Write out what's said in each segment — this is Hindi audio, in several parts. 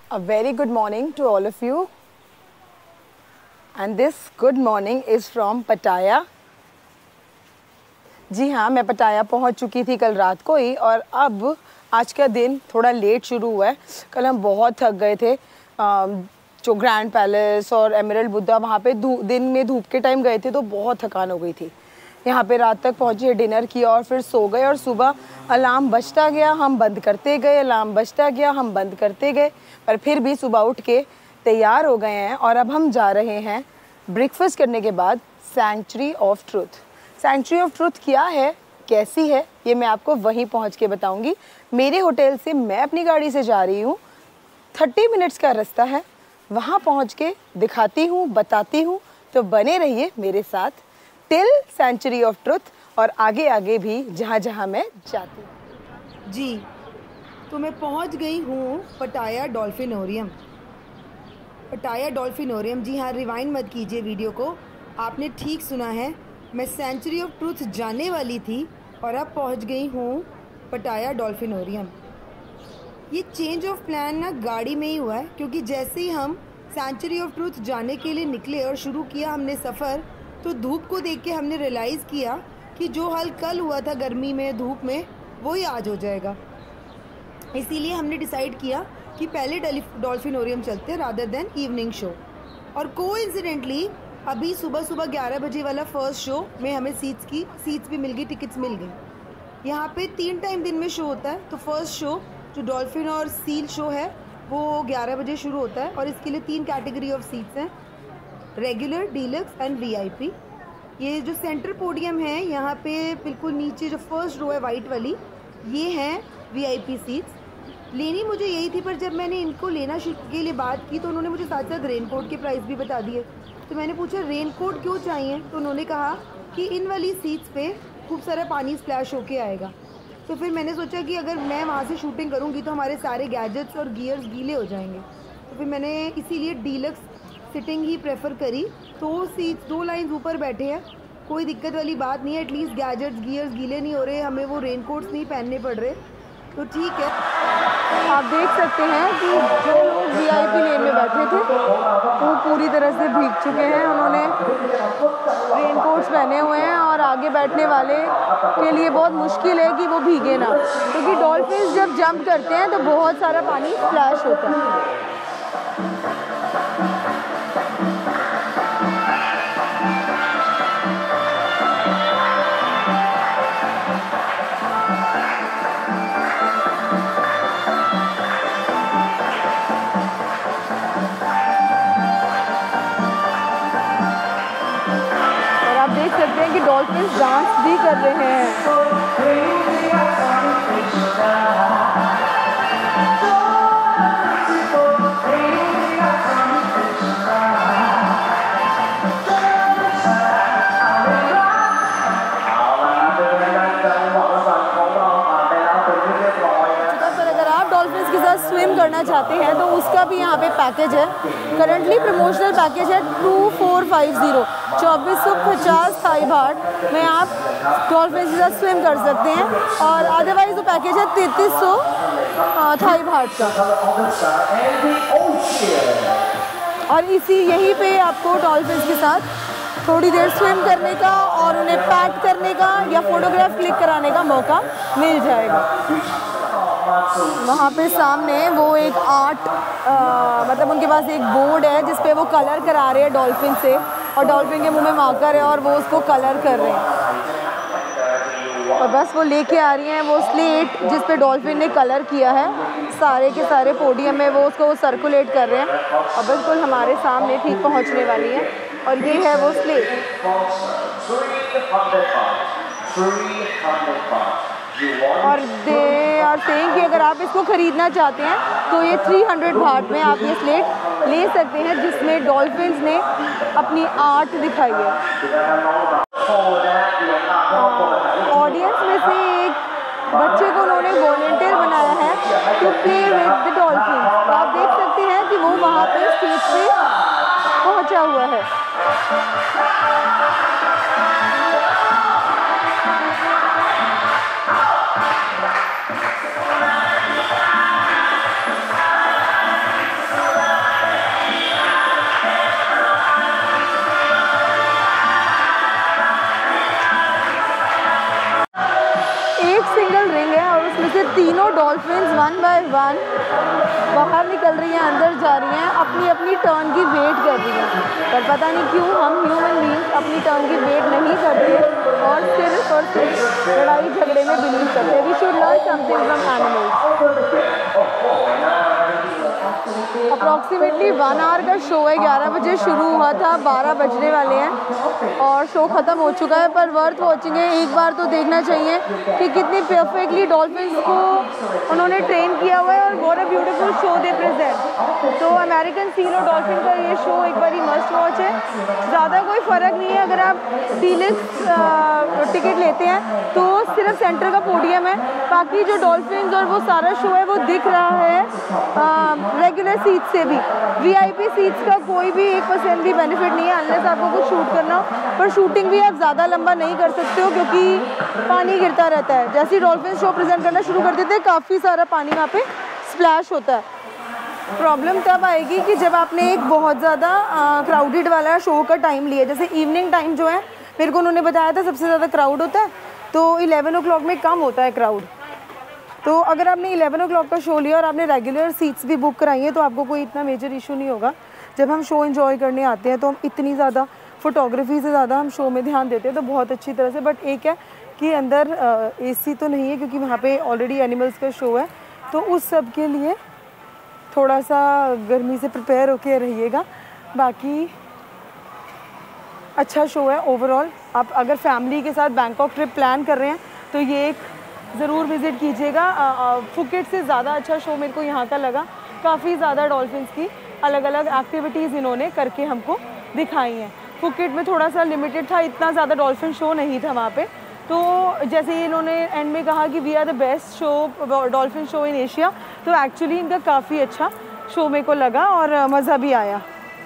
A very good morning to all of you. And this good morning is from Pattaya. जी हाँ, मैं पटाया पहुँच चुकी थी कल रात को ही और अब आज का दिन थोड़ा लेट शुरू हुआ है। कल हम बहुत थक गए थे। जो ग्रैंड पैलेस और एमरल्ड बुद्धा वहाँ पे दिन में धूप के टाइम गए थे तो बहुत थकान हो गई थी। यहाँ पे रात तक पहुँचे, डिनर किया और फिर सो गए और सुबह अलार्म बजता गया, हम बंद करते गए, अलार्म बजता गया, हम बंद करते गए, पर फिर भी सुबह उठ के तैयार हो गए हैं और अब हम जा रहे हैं ब्रेकफास्ट करने के बाद sanctuary of truth. Sanctuary of truth क्या है, कैसी है, ये मैं आपको वहीं पहुँच के बताऊँगी। मेरे होटल से मैं अपनी गाड़ी से जा रही हूँ, 30 मिनट्स का रास्ता है, वहाँ पहुँच के दिखाती हूँ, बताती हूँ। तो बने रहिए मेरे साथ टिल सैंक्चुरी ऑफ ट्रुथ और आगे आगे भी जहाँ जहाँ मैं जाती हूँ। जी, तो मैं पहुँच गई हूँ पटाया डॉल्फिनोरियम। पटाया डॉल्फिनोरियम, जी हाँ, रिवाइंड मत कीजिए वीडियो को, आपने ठीक सुना है। मैं सैंक्चुरी ऑफ ट्रुथ जाने वाली थी और अब पहुँच गई हूँ पटाया डॉल्फिनोरियम। ये चेंज ऑफ प्लान ना गाड़ी में ही हुआ है, क्योंकि जैसे ही हम सैंक्चुरी ऑफ ट्रुथ जाने के लिए निकले और शुरू किया हमने सफ़र, तो धूप को देख के हमने रियलाइज़ किया कि जो हाल कल हुआ था गर्मी में, धूप में, वही आज हो जाएगा। इसीलिए हमने डिसाइड किया कि पहले डॉल्फिनोरियम चलते हैं रादर देन इवनिंग शो। और कोइंसिडेंटली अभी सुबह 11 बजे वाला फर्स्ट शो में हमें सीट्स भी मिल गई, टिकट्स मिल गई। यहाँ पे 3 टाइम दिन में शो होता है। तो फर्स्ट शो जो डॉल्फिन और सील शो है वो 11 बजे शुरू होता है और इसके लिए 3 कैटेगरी ऑफ सीट्स हैं, रेगुलर, डीलक्स एंड वीआईपी। ये जो सेंटर पोडियम है यहाँ पे बिल्कुल नीचे जो फर्स्ट रो है वाइट वाली, ये हैं वीआईपी सीट्स। लेनी मुझे यही थी, पर जब मैंने इनको लेना के लिए बात की तो उन्होंने मुझे साथ साथ रेनकोट के प्राइस भी बता दिए। तो मैंने पूछा रेनकोट क्यों चाहिए, तो उन्होंने कहा कि इन वाली सीट्स पे खूब सारा पानी स्प्लैश होके आएगा। तो फिर मैंने सोचा कि अगर मैं वहाँ से शूटिंग करूँगी तो हमारे सारे गैजेट्स और गियर्स गीले हो जाएंगे। तो फिर मैंने इसीलिए डीलक्स सिटिंग ही प्रेफर करी। 2 सीट्स 2 लाइन्स ऊपर बैठे हैं, कोई दिक्कत वाली बात नहीं है। एटलीस्ट गैजेट्स गियर्स गीले नहीं हो रहे, हमें वो रेनकोट्स नहीं पहनने पड़ रहे, तो ठीक है। आप देख सकते हैं कि जो लोग वीआईपी लेन में बैठे थे वो पूरी तरह से भीग चुके हैं। उन्होंने रेनकोट्स पहने हुए हैं और आगे बैठने वाले के लिए बहुत मुश्किल है कि वो भीगे ना, क्योंकि डॉल्फिन्स जब जंप करते हैं तो बहुत सारा पानी स्प्लैश होता है। देख सकते हैं कि डॉल्फिन्स डांस भी कर रहे हैं। स्विम करना चाहते हैं तो उसका भी यहाँ पे पैकेज है। करंटली प्रमोशनल पैकेज है 2450, 2450 थाई बाट में आप डॉल्फिन के साथ स्विम कर सकते हैं, और अदरवाइज वो पैकेज है 3300 थाई बाट का। और यहीं पे आपको डॉल्फिन के साथ थोड़ी देर स्विम करने का और उन्हें पैट करने का या फोटोग्राफ क्लिक कराने का मौका मिल जाएगा। वहाँ पे सामने वो एक आर्ट मतलब उनके पास एक बोर्ड है जिस पे वो कलर करा रहे हैं डॉल्फिन से, और डॉल्फिन के मुंह में मार्कर है और वो उसको कलर कर रहे हैं। और बस वो लेके आ रही हैं वो स्लेट जिस पे डॉल्फिन ने कलर किया है, सारे के सारे पोडियम में वो उसको सर्कुलेट कर रहे हैं और बिल्कुल हमारे सामने ठीक पहुँचने वाली है। और ये है वो स्लेट। और दे आर सेइंग कि अगर आप इसको ख़रीदना चाहते हैं तो ये 300 बाट में आप ये स्लेट ले सकते हैं जिसमें डॉल्फिन्स ने अपनी आर्ट दिखाई है। ऑडियंस में से एक बच्चे को उन्होंने वॉलंटियर बनाया है to play with the dolphin. तो आप देख सकते हैं कि वो वहाँ पे स्टेज पे पहुँचा हुआ है। वन बाहर निकल रही हैं, अंदर जा रही हैं, अपनी अपनी टर्न की वेट कर रही हैं। पर पता नहीं क्यों हम ह्यूमन बीइंग्स अपनी टर्न की वेट नहीं करते और सिर्फ लड़ाई झगड़े में बिलीव करते हैं। We should learn something from animals. Approximately 1 hour का शो है, 11 बजे शुरू हुआ था, 12 बजने वाले हैं और शो ख़त्म हो चुका है। पर वर्थ वॉचिंग है, एक बार तो देखना चाहिए कि कितनी परफेक्टली डॉल्फिन्स को उन्होंने ट्रेन किया हुआ है और what a beautiful show they present. तो अमेरिकन सील और डॉल्फिन का ये शो एक बार मस्ट वॉच है। ज़्यादा कोई फ़र्क नहीं है, अगर आप डीलक्स टिकट लेते हैं तो सिर्फ सेंटर का पोडियम है, बाकी जो डॉल्फिन्स और वो सारा शो है वो दिख रहा है रेगुलर सीट से भी। वीआईपी सीट्स का कोई भी 1% भी बेनिफिट नहीं है अनलेस आपको कुछ शूट करना हो। पर शूटिंग भी आप ज़्यादा लंबा नहीं कर सकते हो क्योंकि पानी गिरता रहता है। जैसे ही डॉल्फिन शो प्रेजेंट करना शुरू कर देते हैं काफ़ी सारा पानी वहाँ पे स्प्लैश होता है। प्रॉब्लम तब आएगी कि जब आपने एक बहुत ज़्यादा क्राउडेड वाला शो का टाइम लिया। जैसे इवनिंग टाइम जो है मेरे को उन्होंने बताया था सबसे ज़्यादा क्राउड होता है, तो 11 o'clock में कम होता है क्राउड। तो अगर आपने 11 o'clock का शो लिया और आपने रेगुलर सीट्स भी बुक कराई हैं तो आपको कोई इतना मेजर इशू नहीं होगा। जब हम शो एंजॉय करने आते हैं तो हम इतनी ज़्यादा फोटोग्राफी से ज़्यादा हम शो में ध्यान देते हैं तो बहुत अच्छी तरह से। बट एक है कि अंदर एसी तो नहीं है क्योंकि वहाँ पे ऑलरेडी एनिमल्स का शो है, तो उस सब के लिए थोड़ा सा गर्मी से प्रिपेयर होके रहिएगा। बाकी अच्छा शो है ओवरऑल। आप अगर फैमिली के साथ बैंकॉक ट्रिप प्लान कर रहे हैं तो ये एक ज़रूर विज़िट कीजिएगा। फुकेट से ज़्यादा अच्छा शो मेरे को यहाँ का लगा। काफ़ी ज़्यादा डॉल्फिन्स की अलग अलग एक्टिविटीज़ इन्होंने करके हमको दिखाई हैं। फुकेट में थोड़ा सा लिमिटेड था, इतना ज़्यादा डॉल्फिन शो नहीं था वहाँ पे। तो जैसे इन्होंने एंड में कहा कि we are the best show dolphin show in Asia, तो एक्चुअली इनका काफ़ी अच्छा शो मेरे को लगा और मज़ा भी आया।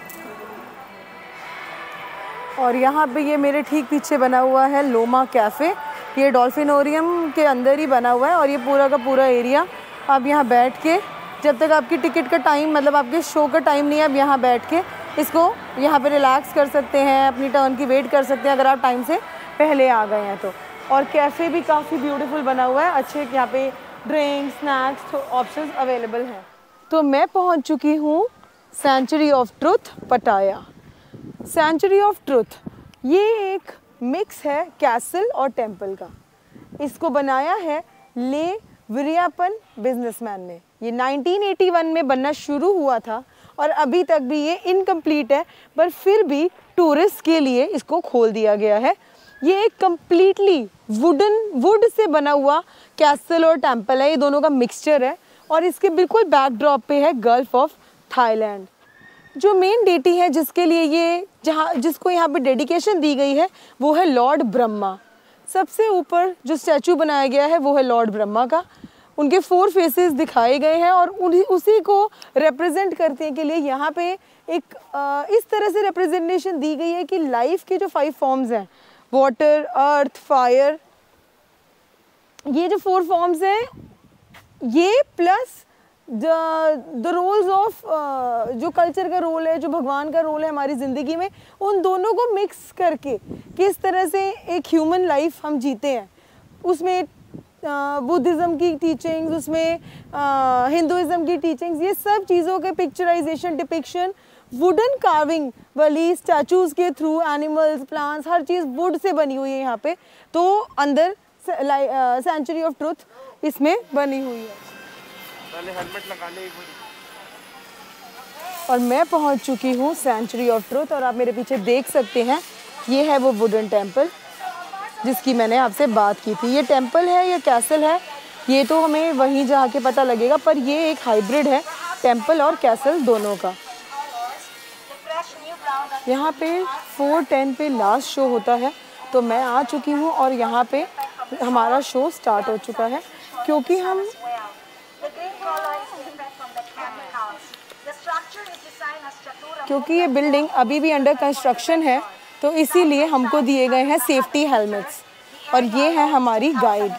और यहाँ पे ये मेरे ठीक पीछे बना हुआ है लोमा कैफ़े। ये डॉल्फिनोरियम के अंदर ही बना हुआ है और ये पूरा का पूरा एरिया आप यहाँ बैठ के जब तक आपकी टिकट का टाइम मतलब आपके शो का टाइम नहीं है, आप यहाँ बैठ के इसको यहाँ पे रिलैक्स कर सकते हैं, अपनी टर्न की वेट कर सकते हैं अगर आप टाइम से पहले आ गए हैं तो। और कैफ़े भी काफ़ी ब्यूटीफुल बना हुआ है, अच्छे यहाँ पे ड्रिंक्स स्नैक्स ऑप्शंस अवेलेबल हैं। तो मैं पहुँच चुकी हूँ sanctuary of truth Pattaya. Sanctuary of truth ये एक मिक्स है कैसल और टेम्पल का। इसको बनाया है ले विरियापन बिजनेसमैन ने। ये 1981 में बनना शुरू हुआ था और अभी तक भी ये इनकम्प्लीट है, पर फिर भी टूरिस्ट के लिए इसको खोल दिया गया है। ये एक कम्प्लीटली वुड से बना हुआ कैसल और टेम्पल है, ये दोनों का मिक्सचर है और इसके बिल्कुल बैकड्रॉप पे है गल्फ ऑफ थाईलैंड। जो मेन डेटी है जिसके लिए ये जिसको यहाँ पे डेडिकेशन दी गई है वो है लॉर्ड ब्रह्मा। सबसे ऊपर जो स्टैचू बनाया गया है वो है लॉर्ड ब्रह्मा का। उनके 4 फेसेस दिखाए गए हैं और उसी को रिप्रेजेंट करने के लिए यहाँ पे एक इस तरह से रिप्रेजेंटेशन दी गई है कि लाइफ के जो 5 फॉर्म्स हैं वाटर, अर्थ, फायर, ये जो 4 फॉर्म्स हैं ये प्लस द रोल्स ऑफ जो कल्चर का रोल है, जो भगवान का रोल है हमारी ज़िंदगी में, उन दोनों को मिक्स करके किस तरह से एक ह्यूमन लाइफ हम जीते हैं। उसमें बुद्धिज़्म की टीचिंग्स, उसमें हिंदुइज़्म की टीचिंग्स, ये सब चीज़ों के पिक्चराइजेशन डिपिक्शन वुडन कार्विंग वाली स्टैचूज़ के थ्रू, एनिमल्स, प्लांट्स, हर चीज़ वुड से बनी हुई है यहाँ पे। तो अंदर सेंचुरी ऑफ ट्रुथ इसमें बनी हुई है। हेलमेट लगाने ही और मैं पहुंच चुकी हूँ सेंचुरी ऑफ ट्रुथ और आप मेरे पीछे देख सकते हैं ये है वो वुडन टेम्पल जिसकी मैंने आपसे बात की थी। ये टेम्पल है या कैसल है ये तो हमें वहीं जाके पता लगेगा, पर ये एक हाइब्रिड है टेम्पल और कैसल दोनों का। यहाँ पे 4:10 पे लास्ट शो होता है, तो मैं आ चुकी हूँ और यहाँ पे हमारा शो स्टार्ट हो चुका है। क्योंकि ये बिल्डिंग अभी भी अंडर कंस्ट्रक्शन है तो इसीलिए हमको दिए गए हैं सेफ्टी हेलमेट्स और ये है हमारी guide.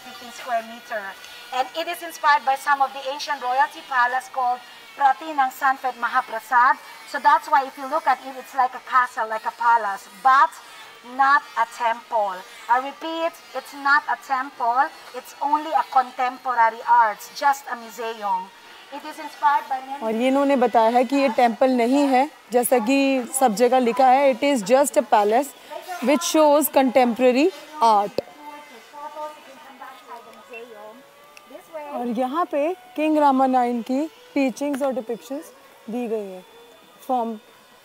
And it is inspired by some of the ancient royalty palace called Pratinang Sanfet Mahaprasad. So that's why if you look at it, it's like a castle, like a palace. But not a temple. I repeat, it's not a temple. It's only a contemporary arts, just a museum. It is inspired by many. और ये इन्होंने बताया है कि ये टेम्पल नहीं है, जैसा कि सब जगह लिखा है, it is just a palace which shows contemporary art. और यहाँ पे किंग रामा 9 की टीचिंग्स और डिपिक्शंस दी गई है फ्रॉम।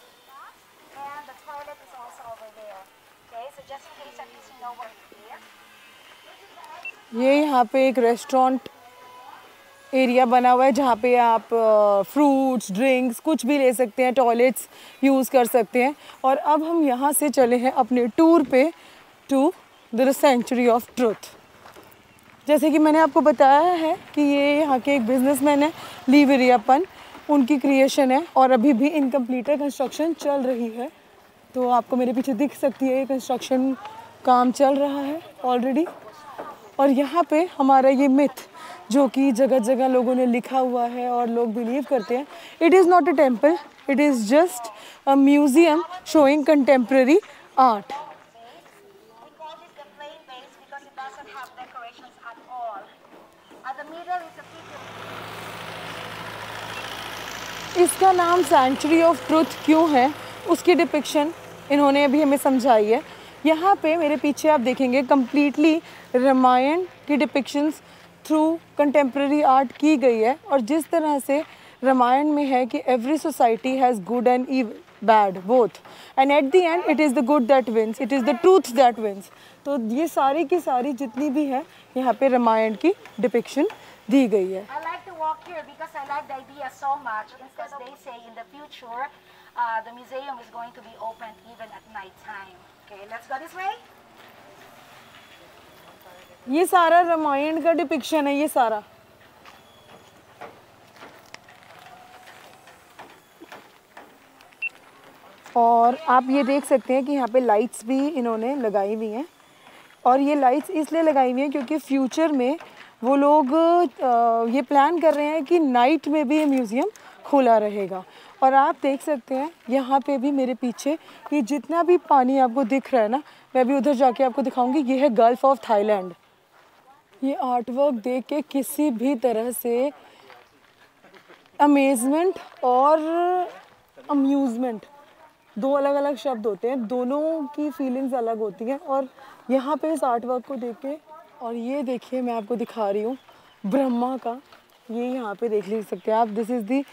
ये यहाँ पे एक रेस्टोरेंट एरिया बना हुआ है जहाँ पे आप फ्रूट्स, ड्रिंक्स कुछ भी ले सकते हैं, टॉयलेट्स यूज़ कर सकते हैं। और अब हम यहाँ से चले हैं अपने टूर पे to the sanctuary of truth. जैसे कि मैंने आपको बताया है कि ये यहाँ के एक बिजनेसमैन है, ली विरियापन, उनकी क्रिएशन है और अभी भी इनकम्प्लीट कंस्ट्रक्शन चल रही है। तो आपको मेरे पीछे दिख सकती है, ये कंस्ट्रक्शन काम चल रहा है ऑलरेडी। और यहाँ पे हमारा ये मिथ जो कि जगह जगह लोगों ने लिखा हुआ है और लोग बिलीव करते हैं, it is not a temple, it is just a museum showing contemporary art. इसका नाम सेंचुरी ऑफ ट्रुथ क्यों है, उसकी डिपिक्शन इन्होंने अभी हमें समझाई है। यहाँ पे मेरे पीछे आप देखेंगे कम्प्लीटली रामायण की डिपिक्शंस थ्रू कंटेम्प्रेरी आर्ट की गई है। और जिस तरह से रामायण में है कि every society has good and bad both, and at the end it is the good that wins, it is the truth that wins. तो ये सारी की सारी जितनी भी है यहाँ पे रामायण की डिपिक्शन दी गई है। Walk here because I like the idea so much, because they say in the future the museum is going to be opened even at night time. Okay, let's go this way. ये सारा रामायण का डिपिक्शन है, ये सारा। और आप ये देख सकते हैं कि यहाँ पे लाइट्स भी इन्होंने लगाई हुई हैं। और ये लाइट्स इसलिए लगाई हुई हैं क्योंकि फ्यूचर में वो लोग ये प्लान कर रहे हैं कि नाइट में भी ये म्यूज़ियम खुला रहेगा। और आप देख सकते हैं यहाँ पे भी मेरे पीछे ये जितना भी पानी आपको दिख रहा है ना, मैं भी उधर जाके आपको दिखाऊंगी। ये है गल्फ ऑफ थाईलैंड। ये आर्ट वर्क देख के किसी भी तरह से अमेजमेंट और अम्यूज़मेंट, दो अलग अलग शब्द होते हैं, दोनों की फीलिंग्स अलग होती हैं। और यहाँ पे इस आर्ट वर्क को देख के, और ये देखिए मैं आपको दिखा रही हूँ ब्रह्मा का, ये यहाँ पे देख ले सकते हैं आप। This is the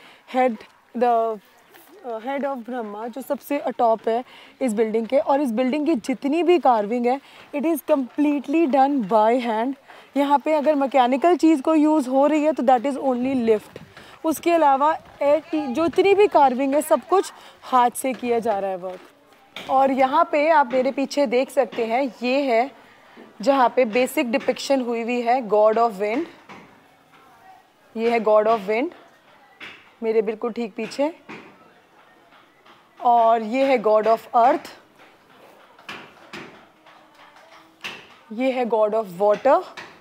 head of Brahma, जो सबसे अटॉप है इस बिल्डिंग के। और इस बिल्डिंग की जितनी भी कार्विंग है it is completely done by hand. यहाँ पे अगर मैकेनिकल चीज़ को यूज़ हो रही है तो दैट इज़ ओनली लिफ्ट। उसके अलावा जो इतनी भी कार्विंग है सब कुछ हाथ से किया जा रहा है वर्क। और यहाँ पे आप मेरे पीछे देख सकते हैं, ये है जहाँ पे बेसिक डिपिक्शन हुई हुई है गॉड ऑफ विंड। ये है गॉड ऑफ विंड मेरे बिल्कुल ठीक पीछे। और ये है गॉड ऑफ अर्थ, ये है गॉड ऑफ वाटर,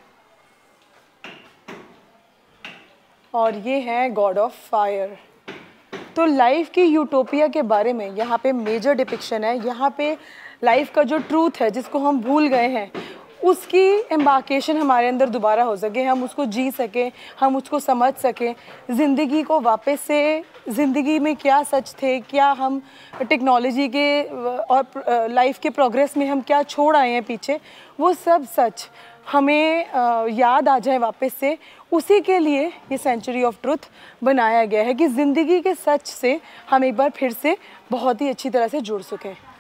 और ये है गॉड ऑफ फायर। तो लाइफ की यूटोपिया के बारे में यहाँ पे मेजर डिपिक्शन है। यहाँ पे लाइफ का जो ट्रूथ है जिसको हम भूल गए हैं, उसकी एम्बार्केशन हमारे अंदर दोबारा हो सके, हम उसको जी सकें, हम उसको समझ सकें, ज़िंदगी को वापस से, ज़िंदगी में क्या सच थे, क्या हम टेक्नोलॉजी के और लाइफ के प्रोग्रेस में हम क्या छोड़ आए हैं पीछे, वो सब सच हमें याद आ जाए वापस से। उसी के लिए ये सेंचुरी ऑफ ट्रुथ बनाया गया है कि ज़िंदगी के सच से हम एक बार फिर से बहुत ही अच्छी तरह से जुड़ सकें।